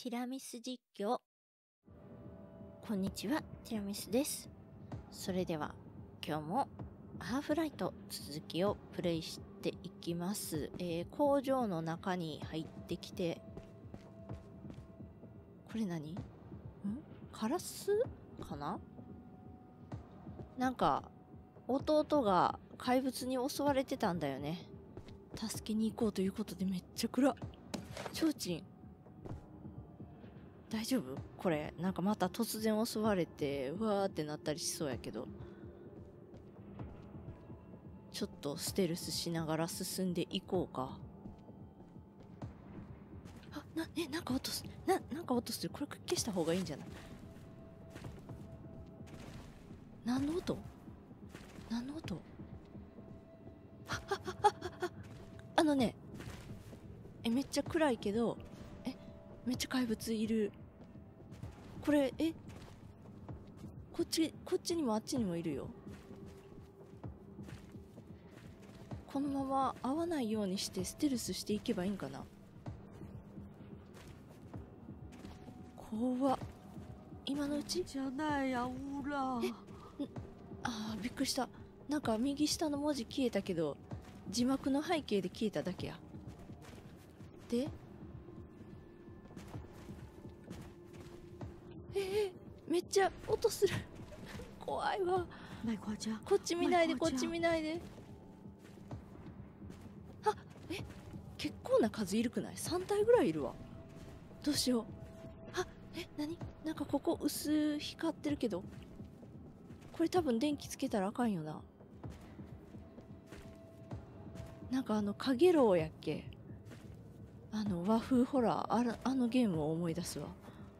ティラミス実況。こんにちは、ティラミスです。それでは今日もハーフライト続きをプレイしていきます。工場の中に入ってきて、これ何？カラスかな？なんか弟が怪物に襲われてたんだよね。助けに行こうということでめっちゃ暗っ。ちょうちん大丈夫？これなんかまた突然襲われてうわーってなったりしそうやけど、ちょっとステルスしながら進んでいこうか。なんか音すなんか音する。これ消した方がいいんじゃない？何の音？何の音？あのね、めっちゃ暗いけど、めっちゃ怪物いる。これ、こっちにもあっちにもいるよ。このまま会わないようにしてステルスしていけばいいんかな。怖っ。今のうち？ じゃないや、うら。 びっくりした。なんか右下の文字消えたけど、字幕の背景で消えただけや。で、めっちゃ音する。怖いわ。こっち見ないで、こっち見ないで。結構な数いるくない？ 3 体ぐらいいるわ。どうしよう。何？なんかここ薄光ってるけど、これ多分電気つけたらあかんよな。なんかカゲロウやっけ、和風ホラー、あのゲームを思い出すわ。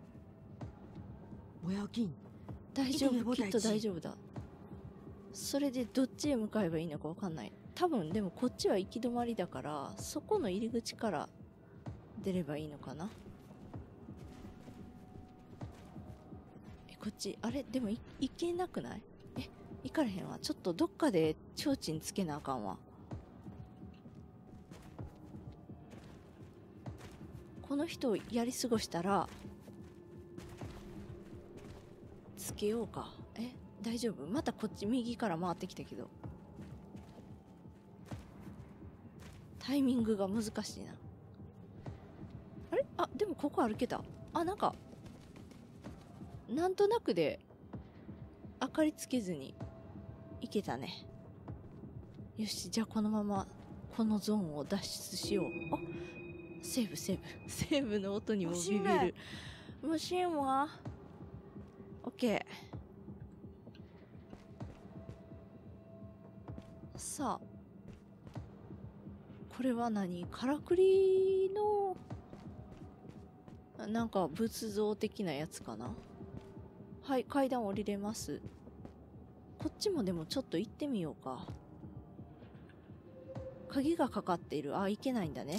大丈夫、きっと大丈夫だ。それでどっちへ向かえばいいのかわかんない。多分でもこっちは行き止まりだから、そこの入り口から出ればいいのかな。こっち、あれでも行けなくない？行かれへんわ。ちょっとどっかで提灯つけなあかんわ。この人をやり過ごしたらつけようか。大丈夫？またこっち右から回ってきたけど、タイミングが難しいな。あれ？でもここ歩けた。なんかなんとなくで明かりつけずに行けたね。よし、じゃあこのままこのゾーンを脱出しよう。セーブセーブの音にもビビる。無心は OK。 さあ、これは何？からくりのなんか仏像的なやつかな。はい、階段降りれます。こっちもでもちょっと行ってみようか。鍵がかかっている。行けないんだね。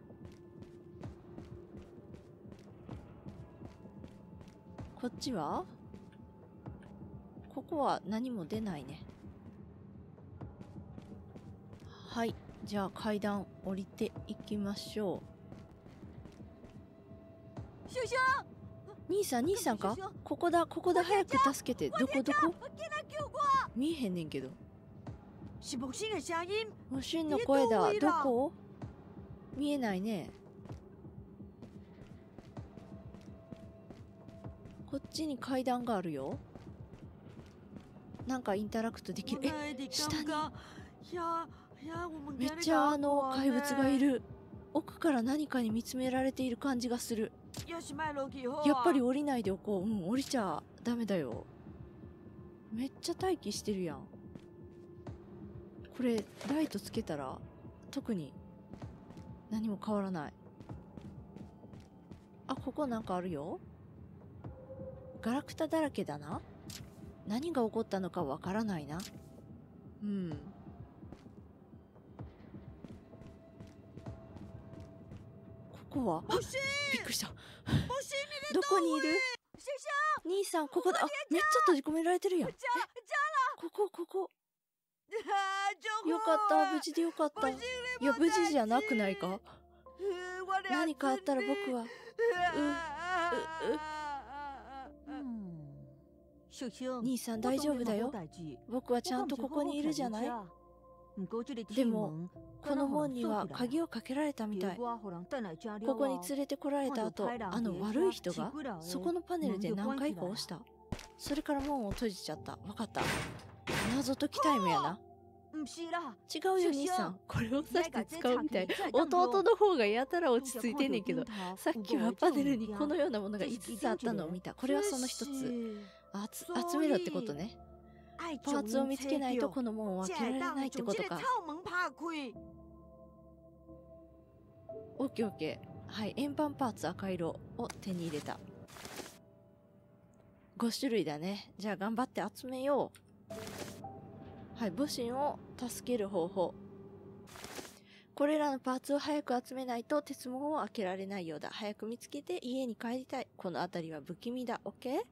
こっちは？ここは何も出ないね。はい、じゃあ階段降りていきましょう。兄さんか？ここだ、早く助けて。どこ？見えへんねんけど。母親の声だ。どこ？見えないね。こっちに階段があるよ。なんかインタラクトできる。下にめっちゃ怪物がいる。奥から何かに見つめられている感じがする。やっぱり降りないでおこう。降りちゃダメだよ。めっちゃ待機してるやん。これライトつけたら特に何も変わらない。ここなんかあるよ。ガラクタだらけだな。何が起こったのかわからないな。ここは？びっくりした。どこにいる？兄さん、ここだ。めっちゃ閉じ込められてるやん。ここ。よかった、無事でよかった。いや、無事じゃなくないか？何かあったら僕は兄さん大丈夫だよ。僕はちゃんとここにいるじゃない。でもこの門には鍵をかけられたみたい。ここに連れてこられた後、あの悪い人がそこのパネルで何回か押した。それから門を閉じちゃった。わかった。謎解きタイムやな。違うよ兄さん、これを刺して使うみたい。弟の方がやたら落ち着いてんねんけど、さっきはパネルにこのようなものが5つあったのを見た。これはその一つ。集めろってことね。パーツを見つけないとこの門を開けられないってことか。オッケーオッケー。はい、円盤パーツ赤色を手に入れた。5種類だね。じゃあ頑張って集めよう。はい、母神を助ける方法。これらのパーツを早く集めないと鉄門を開けられないようだ。早く見つけて家に帰りたい。この辺りは不気味だ。オッケー？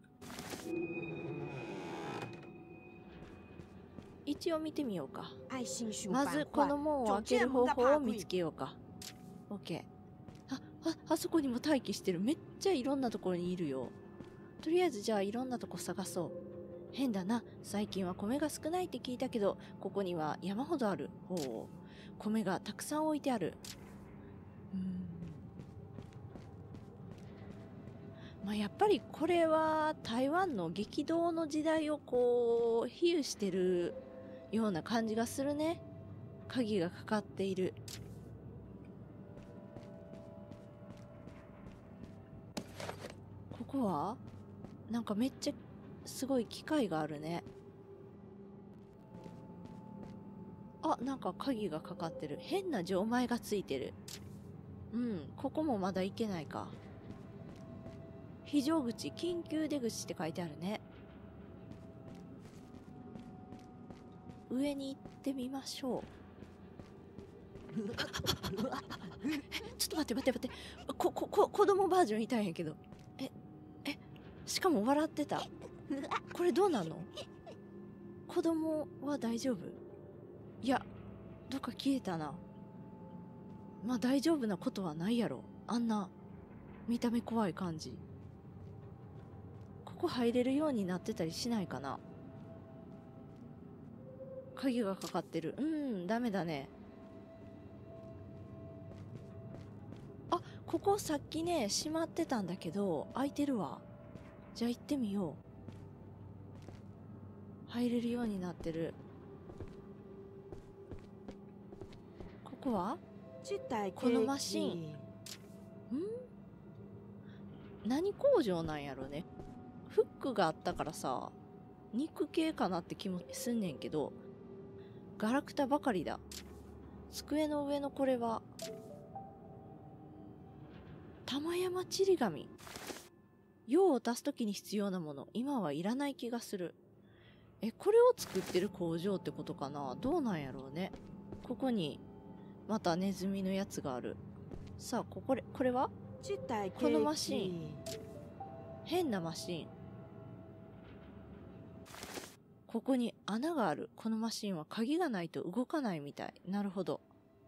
一応見てみようか。まずこの門を開ける方法を見つけようか。オッケー。あそこにも待機してる。めっちゃいろんなところにいるよ。とりあえずじゃあいろんなとこ探そう。変だな。最近は米が少ないって聞いたけど、ここには山ほどある。ほう。米がたくさん置いてある。まあやっぱりこれは台湾の激動の時代をこう比喩してるような感じがするね。鍵がかかっている。ここはなんかめっちゃすごい機械があるね。あ、なんか鍵がかかってる。変な錠前がついてる。ここもまだ行けないか。非常口、緊急出口って書いてあるね。上に行ってみましょう。ちょっと待って。子供バージョンいたんやけど。しかも笑ってた。これどうなの？子供は大丈夫？いや、どっか消えたな。まあ大丈夫なことはないやろ。あんな見た目怖い感じ。ここ入れるようになってたりしないかな。鍵がかかってる。ダメだね。あ、ここさっきね閉まってたんだけど開いてるわ。じゃあ行ってみよう。入れるようになってる。ここはこのマシン何工場なんやろね。フックがあったからさ、肉系かなって気もすんねんけど、ガラクタばかりだ。机の上のこれは玉山ちり紙。用を足すときに必要なもの、今はいらない気がする。これを作ってる工場ってことかな。どうなんやろうね。ここにまたネズミのやつがある。さあこれはこのマシン、変なマシン。ここに穴がある。このマシンは鍵がないと動かないみたい。なるほど。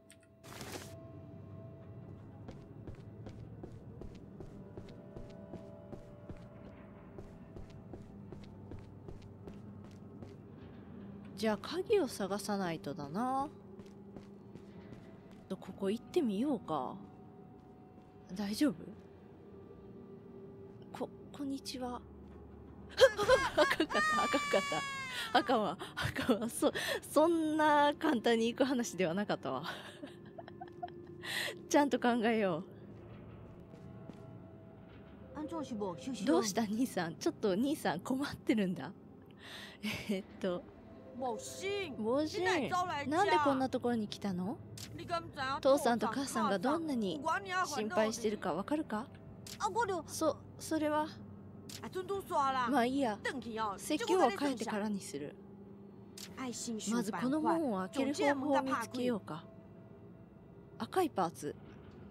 じゃあ鍵を探さないとだな。ここ行ってみようか。大丈夫？こんにちは。あかんかった。あかんわ。そんな簡単に行く話ではなかったわ。ちゃんと考えよう。どうした兄さん。ちょっと兄さん困ってるんだ。母神、なんでこんなところに来たの？父さんと母さんがどんなに心配してるかわかるか？それはまあいいや。説教は変えてからにする。まずこの門を開ける方法を見つけようか。赤いパーツ。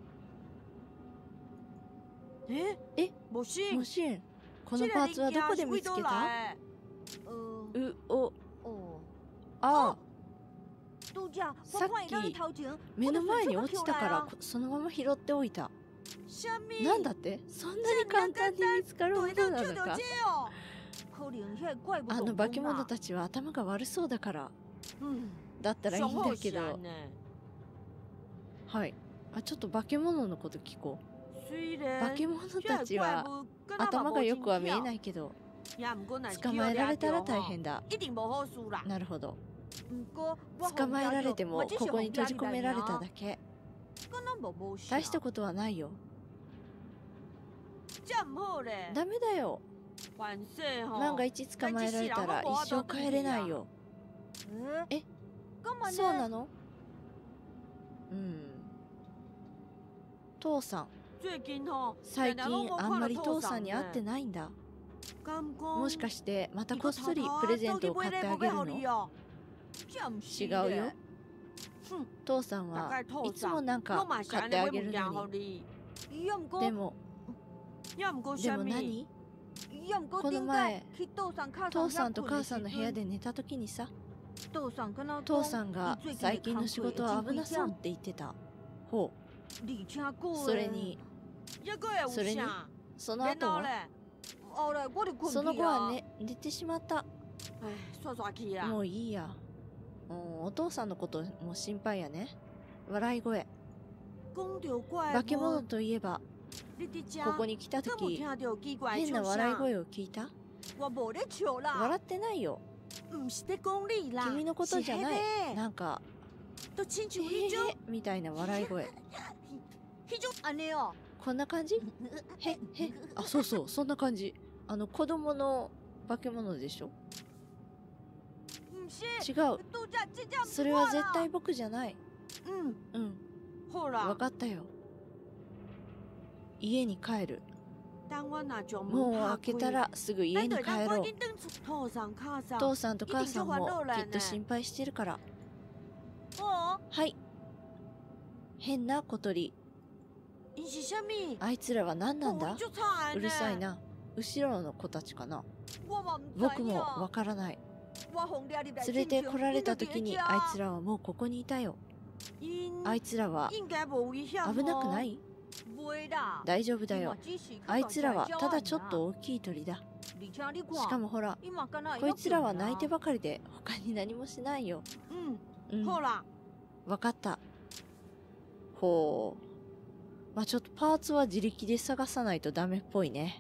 母神、このパーツはどこで見つけた？さっき目の前に落ちたからそのまま拾っておいた。 なんだって？そんなに簡単に見つかるものなのか？あの化け物たちは頭が悪そうだから。だったらいいんだけど。はい。あ、ちょっと化け物のこと聞こう。化け物たちは頭がよくは見えないけど、捕まえられたら大変だ。なるほど。捕まえられてもここに閉じ込められただけ。大したことはないよ。ダメだよ。万が一捕まえられたら一生帰れないよ。え、そうなの？父さん。最近あんまり父さんに会ってないんだ。もしかしてまたこっそりプレゼントを買ってあげるの？違うよ。父さんはいつもなんか買ってあげるのに。でも何？この前父さんと母さんの部屋で寝た時にさ、父さんが最近の仕事は危なそうって言ってた。ほう。それにその後は？その後は寝てしまった。もういいや。お父さんのことも心配やね。笑い声。化け物といえば、ここに来た時変な笑い声を聞いた？笑ってないよ。君のことじゃない。なんかみたいな笑い声。こんな感じ？へあ、そうそう、そんな感じ。子供の化け物でしょ？違う。それは絶対僕じゃない。わかったよ。家に帰る。もう開けたらすぐ家に帰ろう。父さんと母さんもきっと心配してるから。はい。変な小鳥。あいつらは何なんだ？うるさいな。後ろの子たちかな。僕もわからない。連れて来られた時にあいつらはもうここにいたよ。あいつらは危なくない？大丈夫だよ。あいつらはただちょっと大きい鳥だ。しかもほら、こいつらは泣いてばかりで他に何もしないよ。わかった。ほう。まあちょっとパーツは自力で探さないとダメっぽいね。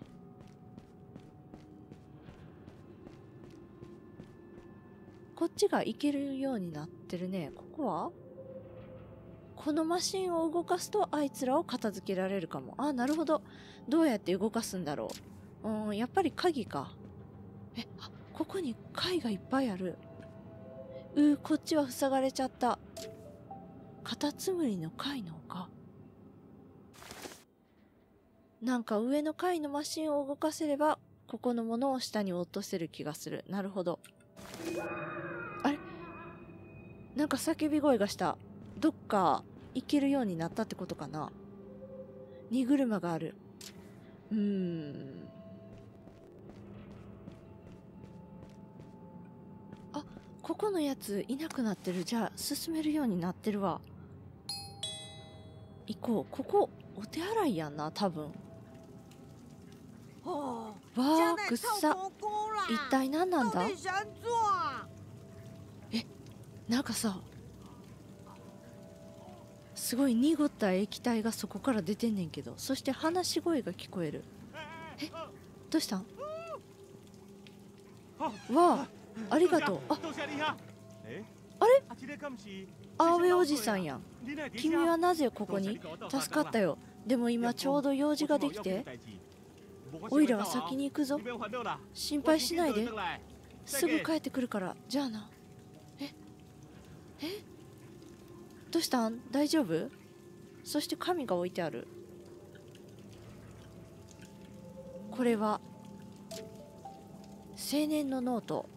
こっちが行けるようになってるね。ここはこのマシンを動かすとあいつらを片付けられるかも。あ、なるほど。どうやって動かすんだろう。やっぱり鍵か。ここに貝がいっぱいある。こっちは塞がれちゃった。カタツムリの貝の丘。なんか上の階のマシンを動かせればここのものを下に落とせる気がする。なるほど。あれ、なんか叫び声がした。どっか行けるようになったってことかな。荷車がある。あ、ここのやついなくなってる。じゃあ進めるようになってるわ。行こう。ここお手洗いやんな、多分。わあ、くっさ。一体何なんだ？なんかさ、すごい濁った液体がそこから出てんねんけど、そして話し声が聞こえる。どうしたん？わあ、ありがとう。あれ？アーウェイおじさんやん。君はなぜここに？助かったよ。でも今ちょうど用事ができて。おいらは先に行くぞ。心配しないで。すぐ帰ってくるから。じゃあな。どうしたん？大丈夫？そして紙が置いてある。これは青年のノート。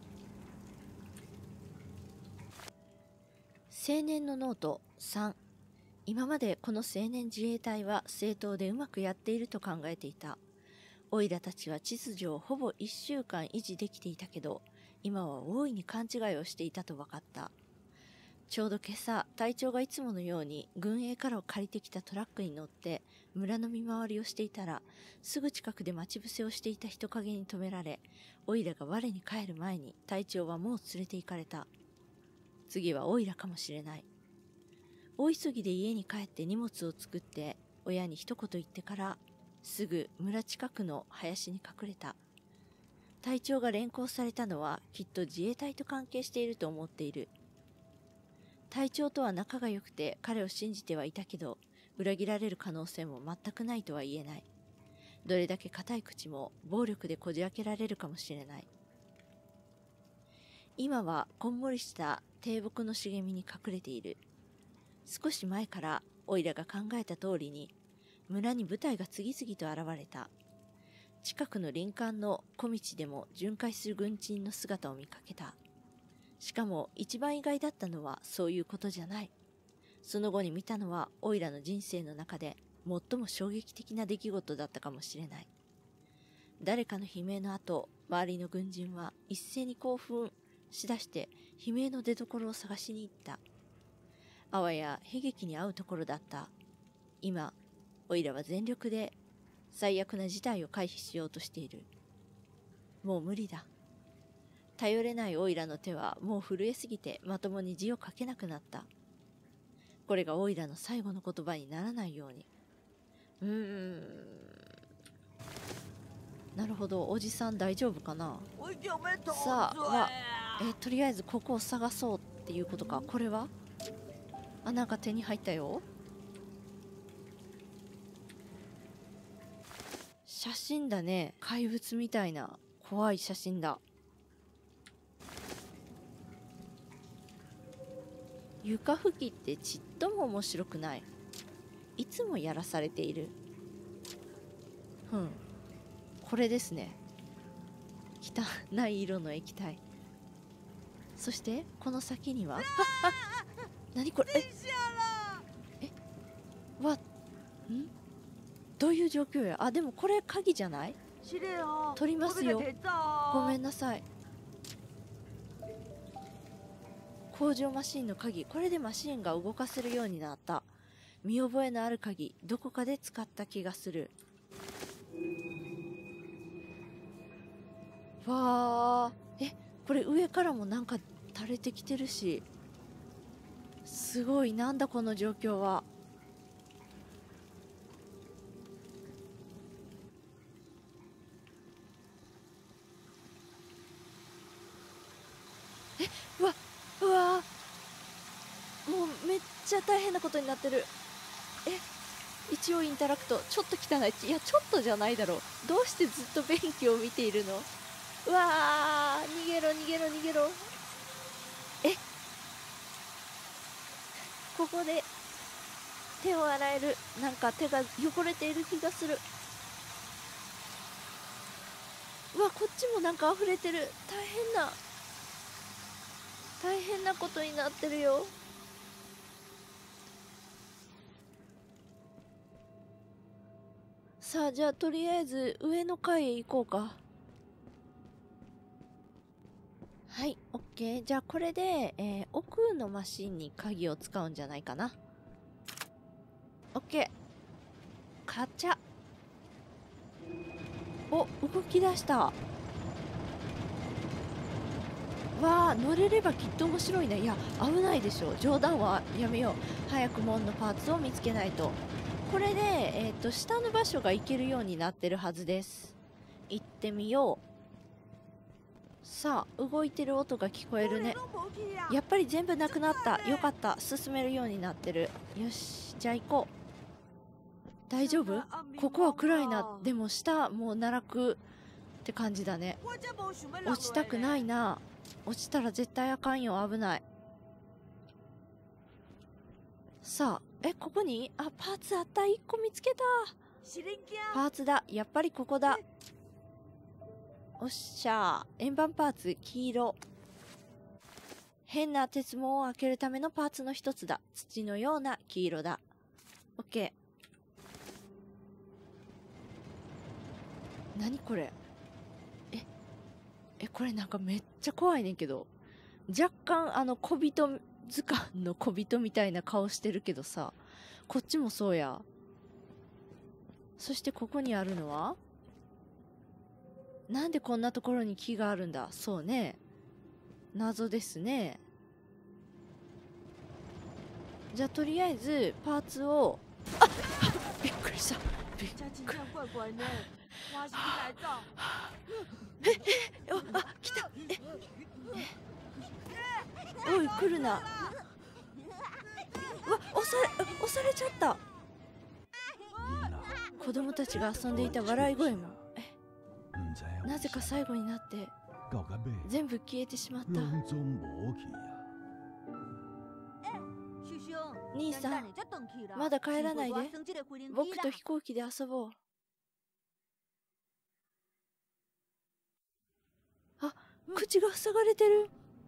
青年のノート3。今までこの青年自衛隊は正当でうまくやっていると考えていた。オイラたちは秩序をほぼ1週間維持できていたけど、今は大いに勘違いをしていたと分かった。ちょうど今朝、隊長がいつものように軍営から借りてきたトラックに乗って村の見回りをしていたら、すぐ近くで待ち伏せをしていた人影に止められ、オイラが我に帰る前に隊長はもう連れて行かれた。次はオイラかもしれない。大急ぎで家に帰って荷物を作って親に一言言ってから、すぐ村近くの林に隠れた。隊長が連行されたのはきっと自衛隊と関係していると思っている。隊長とは仲が良くて彼を信じてはいたけど、裏切られる可能性も全くないとは言えない。どれだけ固い口も暴力でこじ開けられるかもしれない。今はこんもりした低木の茂みに隠れている。少し前からオイラが考えた通りに村に部隊が次々と現れた。近くの林間の小道でも巡回する軍人の姿を見かけた。しかも一番意外だったのはそういうことじゃない。その後に見たのはオイラの人生の中で最も衝撃的な出来事だったかもしれない。誰かの悲鳴の後、周りの軍人は一斉に興奮しだして悲鳴の出所を探しに行った。あわや悲劇に遭うところだった。今、オイラは全力で最悪な事態を回避しようとしている。もう無理だ。頼れないオイラの手はもう震えすぎてまともに字を書けなくなった。これがオイラの最後の言葉にならないように。なるほど、おじさん大丈夫かな。さあ、とりあえずここを探そうっていうことか。これはなんか手に入ったよ。写真だね。怪物みたいな怖い写真だ。床拭きってちっとも面白くない。いつもやらされている。これですね。汚い色の液体。そしてこの先には何これ。どういう状況や。でもこれ鍵じゃない？取りますよ。ごめんなさい。工場マシンの鍵。これでマシンが動かせるようになった。見覚えのある鍵。どこかで使った気がする。わー。これ上からもなんか垂れてきてるし。すごい。なんだこの状況は。うわもうめっちゃ大変なことになってる。一応インタラクト。ちょっと汚い。いや、ちょっとじゃないだろう。どうしてずっと便器を見ているの。うわー、逃げろ逃げろ逃げろ。ここで手を洗える。なんか手が汚れている気がする。うわ、こっちもなんか溢れてる。大変なことになってるよ。さあ、じゃあとりあえず上の階へ行こうか。はい、オッケー。じゃあこれで、奥のマシンに鍵を使うんじゃないかな。オッケー。カチャ。お、動き出した。わあ、乗れればきっと面白いね。いや、危ないでしょ。冗談はやめよう。早く門のパーツを見つけないと。これで、下の場所が行けるようになってるはずです。行ってみよう。さあ、動いてる音が聞こえるね。やっぱり全部なくなった。よかった。進めるようになってる。よし、じゃあ行こう。大丈夫？ここは暗いな。でも下もう奈落って感じだね。落ちたくないな。落ちたら絶対あかんよ。危ない。さあ、ここにパーツあった。1個見つけた。パーツだ。やっぱりここだ。おっしゃー。円盤パーツ黄色。変な鉄門を開けるためのパーツの一つだ。土のような黄色だ。オッケー。何これ。これなんかめっちゃ怖いねんけど。若干小人図鑑の小人みたいな顔してるけどさ。こっちもそうや。 そしてここにあるのは、なんでこんなところに木があるんだ。そうね、謎ですね。じゃあとりあえずパーツを、あっ、びっくりした。びっ家景象怪怪呢，我是来找。 あ、来た。おい、来るな。うわ、押されちゃった。子供たちが遊んでいた笑い声も、なぜか最後になって全部消えてしまった。兄さん、まだ帰らないで。僕と飛行機で遊ぼう。あ、口が塞がれてる。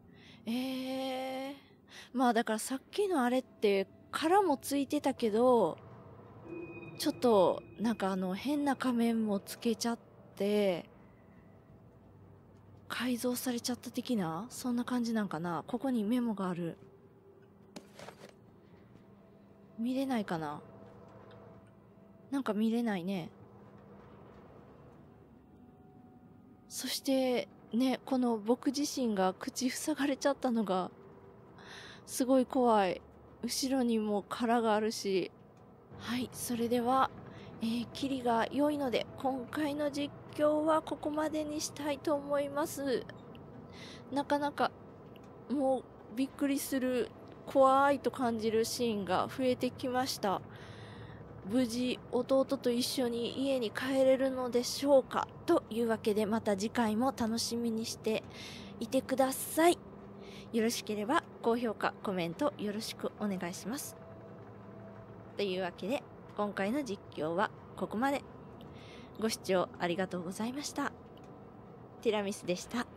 まあだからさっきのあれって殻もついてたけど、ちょっとなんか変な仮面もつけちゃって改造されちゃった的な、そんな感じなんかな。ここにメモがある。見れないかな。なんか見れないね。そしてね、この僕自身が口塞がれちゃったのがすごい怖い。後ろにも殻があるし。はい、それでは、キリが良いので今回の実況はここまでにしたいと思います。なかなかもうびっくりする、怖いと感じるシーンが増えてきました。無事弟と一緒に家に帰れるのでしょうか。というわけでまた次回も楽しみにしていてください。よろしければ高評価コメントよろしくお願いします。というわけで今回の実況はここまで。ご視聴ありがとうございました。ティラミスでした。